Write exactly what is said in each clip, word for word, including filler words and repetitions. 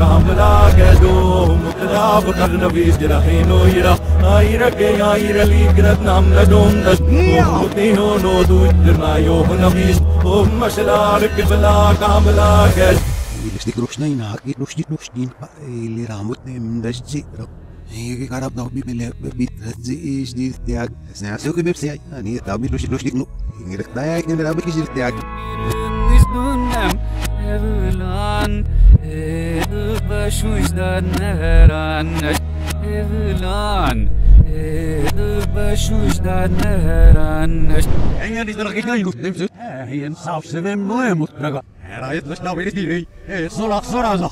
kamla gedo mutra bakna vis dirahino ira ayra ke ayra ligrat nam la dom das mutino no du dirmayo na vis o maslar ke bala kamla ged Ilesti krusnaina ki rushdi rushdin ili ramutne mdashji هي قرب ضوء بيبي بيترزي جديد تاعك سنعسوك بيبسي يعني طابي لوش لوش ديكلو ينقلك دايك نبي رابك جديد تاعك نسدونم evlan başuçdan neran evlan başuçdan neran يعني دي درجة كيلو نمسك هي نصاف سبب مهم مترقة رايت بس ناوي تديري صلاة صلاة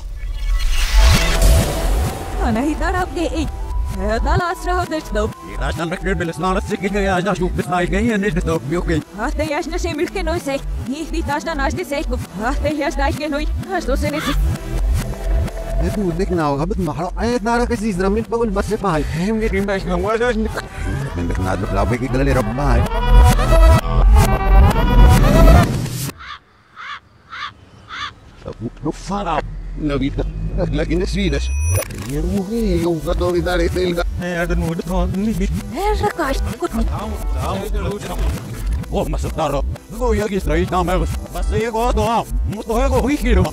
أنا هي ترى بقى هذا الأسرع هذا عشان نكبر بالسنارة سكين يا عشان شوف بسناي جاي نجد بيوكي هذا يا عشان شيء ملك نوي سي هي في تاشنا ناشد سي هذا يا عشان دايك نوي هذا سنة سي itu dik naw kabut mahro ay nara kasi zramin pa ul bas pa hay hem ni rim bash ngwa das ni mendak na do lawe ki galali rabba hay no fara nabita lagi ni swidas yeruhi yung kadori dari telga ay adan mo do ni bit هذا كاش كنت oh masuk taro go yagi stray na mas bas ye go do mo to go hikiro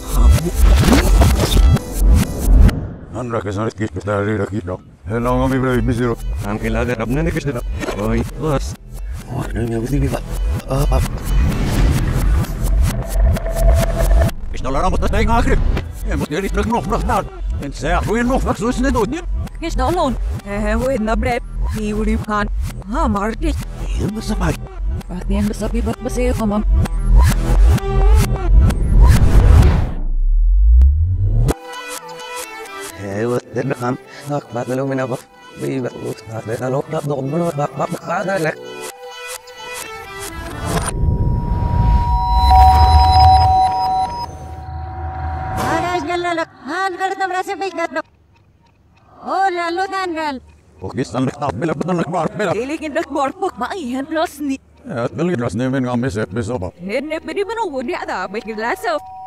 Andra que son los que están arriba aquí, no. Hello, mami, bro, mi zero. Aunque la de Rabna ne kishte na. Oi, bas. Oh, ne me budi biva. Ah, ah. Ishna la ramot tay ngakri. E mos deri trek nog nog dar. En se a fuin nog vaksus ne do ni. إيش دالون؟ هو النبرة في وريبان ها مارتي Yun sa pag. بعدين بس أبي بس بس إيه كمان Ewa, dan kan. Nak bat lalu minapa. Bibat us. Nak lalu tak dok menurut bak bak ada nak. Aras galalak, han karta merasa baik gatno. Oh lalu tanggal. Oke, sampai tak bela betul nak bar bela. إيه لكن ده باربك ما إيه بلسني Ya, bela ras ne men ngames et besoba. هن بدي منو ودي هذا بيجي لاسو